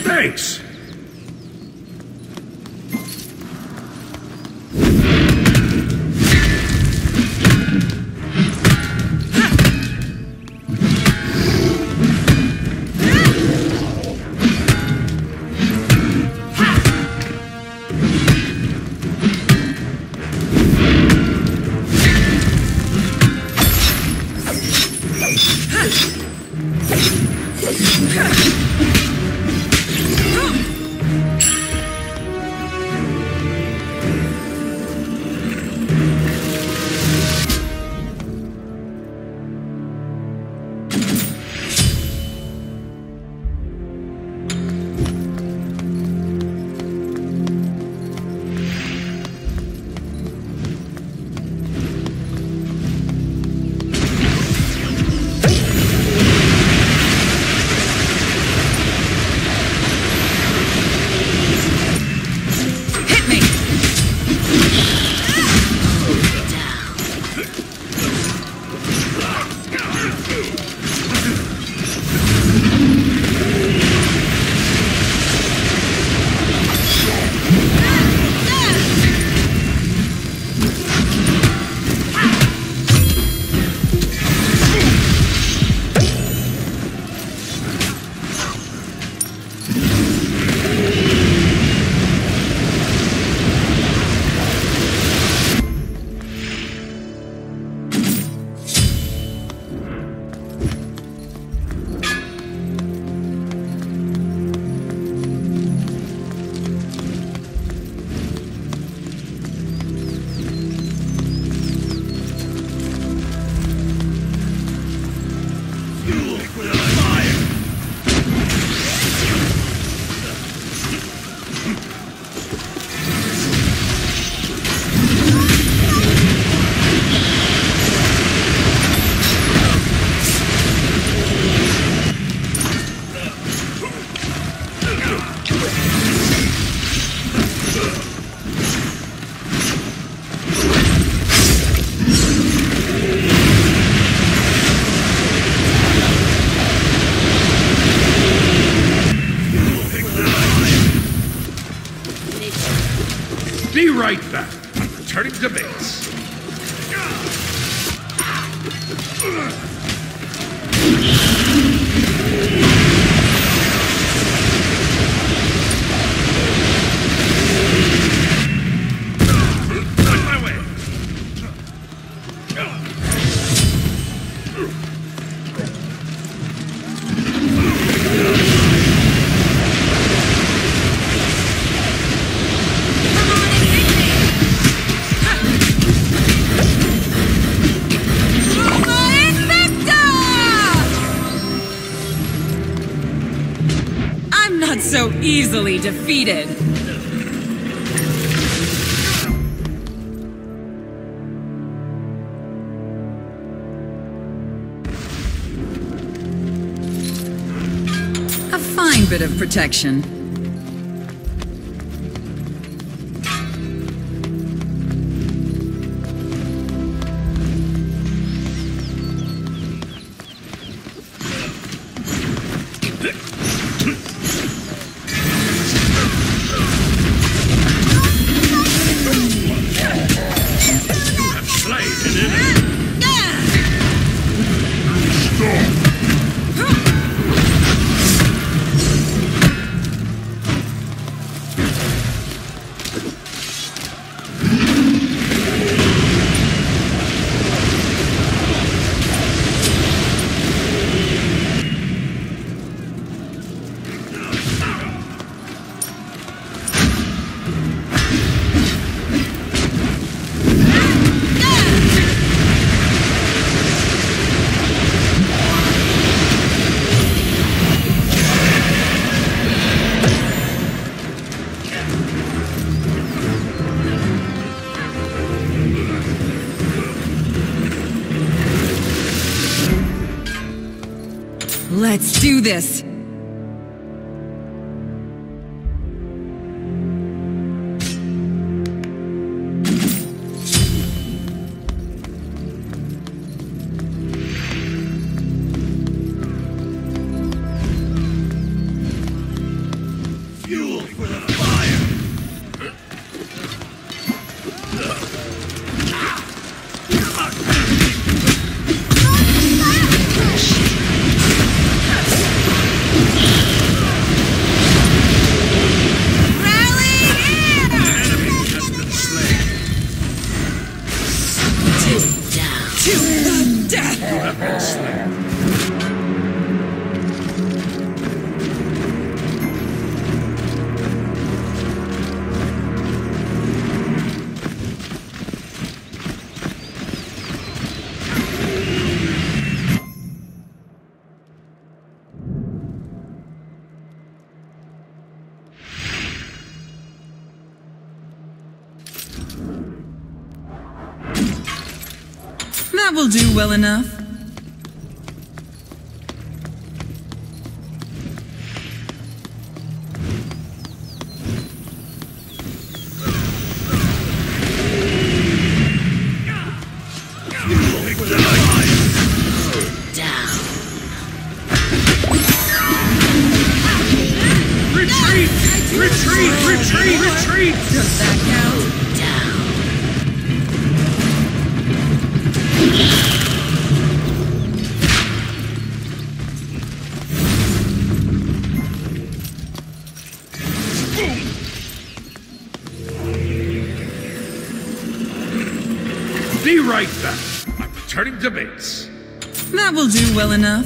Thanks. Be right back. I'm returning to base. On my way. Not so easily defeated. A fine bit of protection. Let's do this! That will do well enough. Retreat! Does that count? Be right back. I'm returning to base. That will do well enough.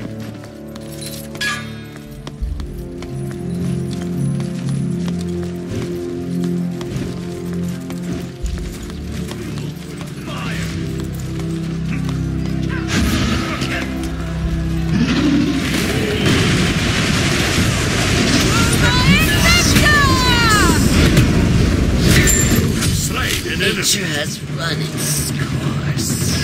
Nature has run its course.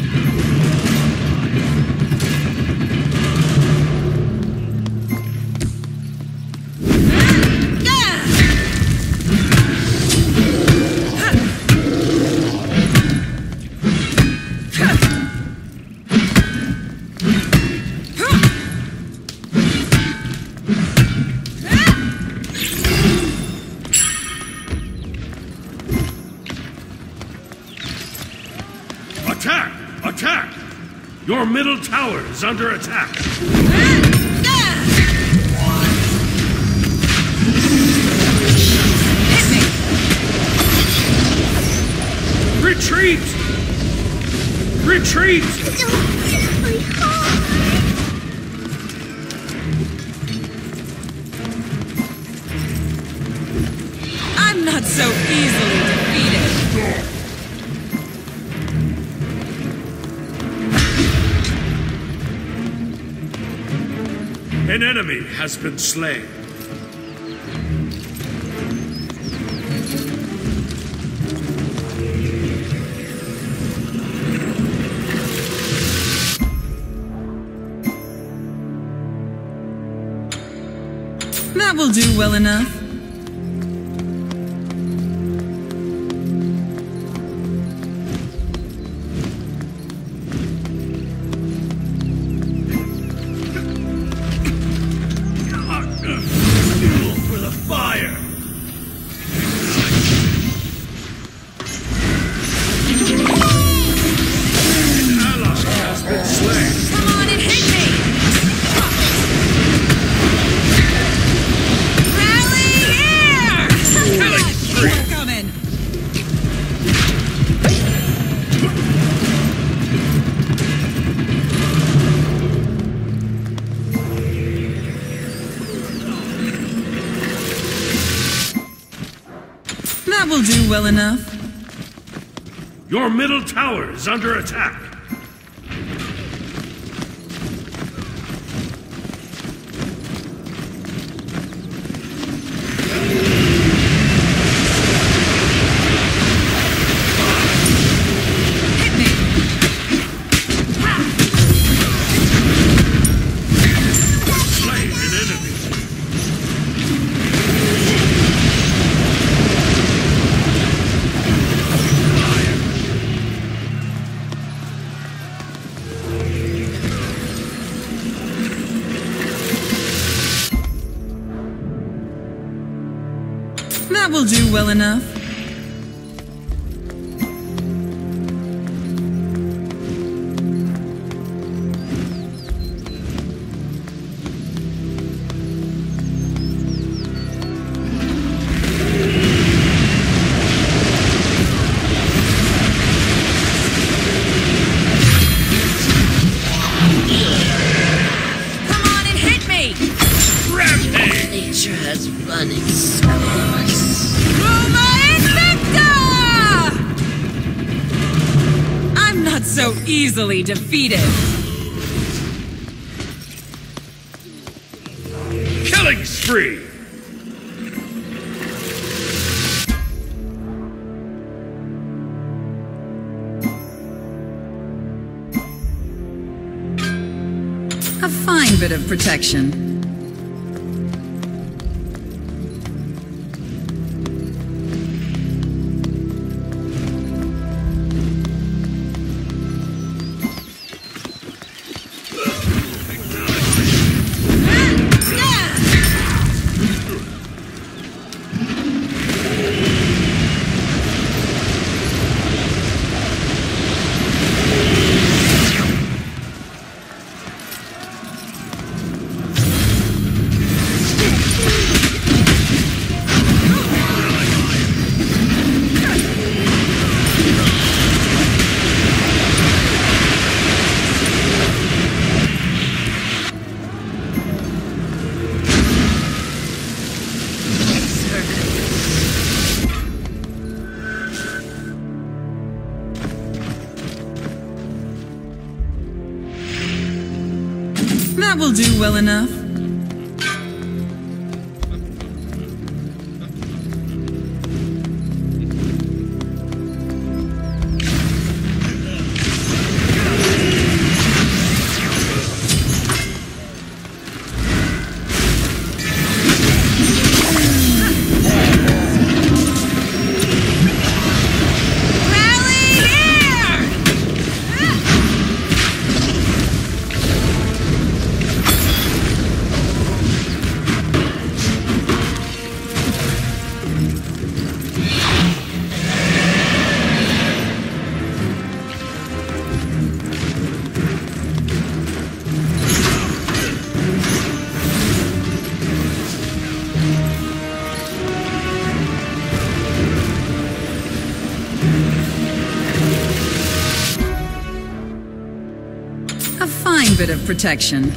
Attack! Attack! Your middle tower is under attack. Retreat! Retreat! Don't hit my heart! I'm not so easily defeated. An enemy has been slain. That will do well enough. That will do well enough. Your middle tower is under attack. Slay an enemy. That will do well enough. Come on and hit me! Rampage! Nature has run its course. Roma Invicta! I'm not so easily defeated. Killing spree! fine bit of protection. That will do well enough. A fine bit of protection.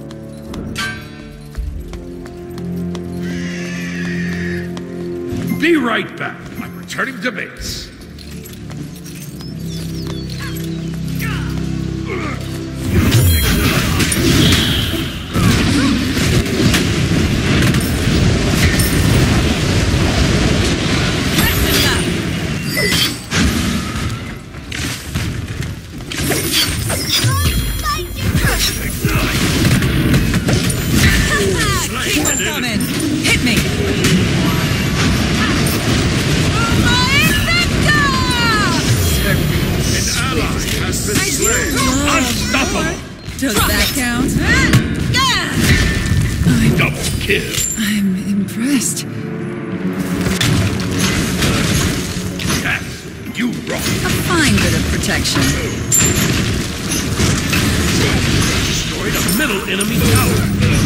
Be right back. I'm returning to base. Keep on coming! Hit me! An ally has been slain. Unstoppable! Does that count? Double kill. I'm impressed. Yes, you rock. A fine bit of protection. Destroyed a middle enemy tower.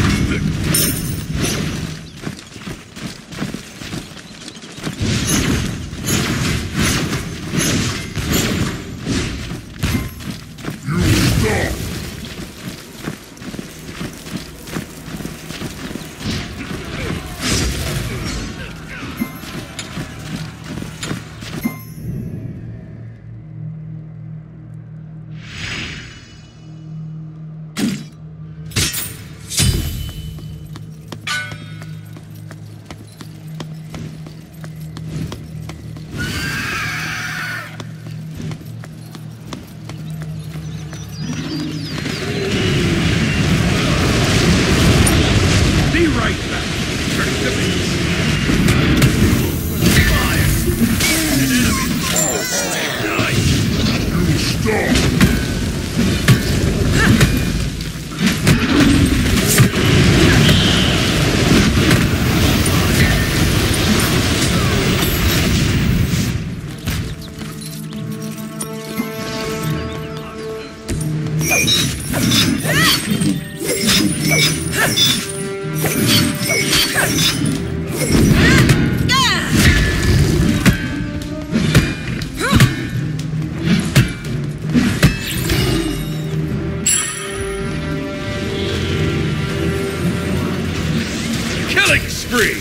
Killing spree!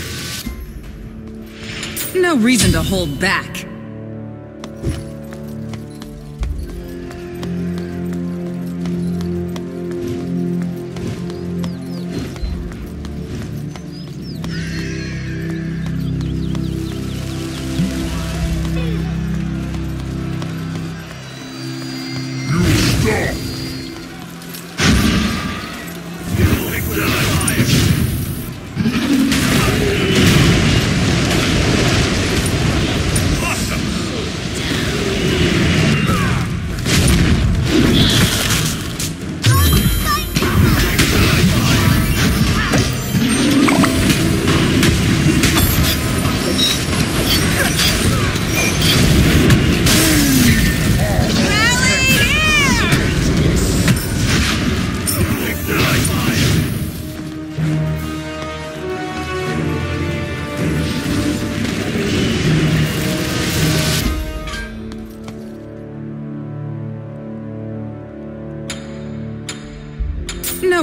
No reason to hold back.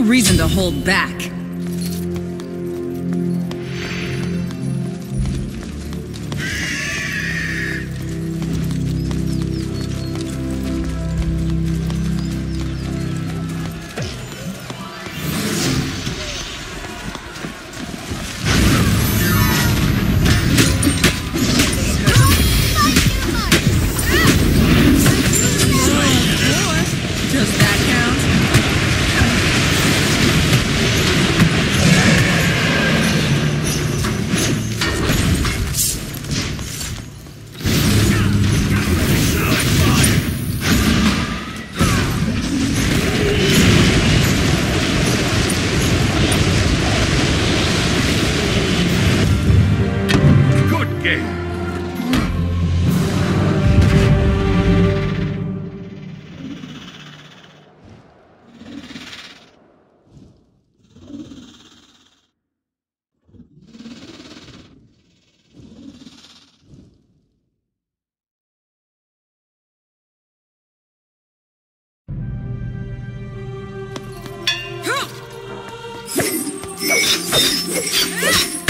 no reason to hold back. Does that count? Good game. Huh!